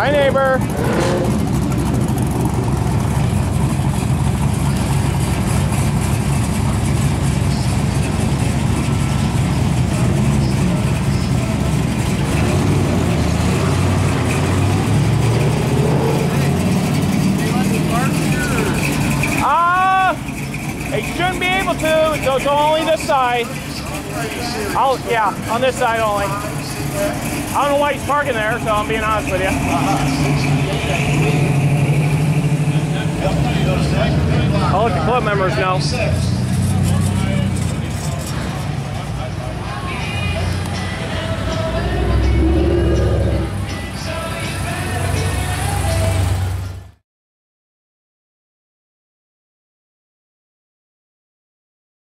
Hi, neighbor. It shouldn't be able to, so it's only this side. Yeah, on this side only. I don't know why he's parking there, so I'm being honest with you. I'll let the club members know.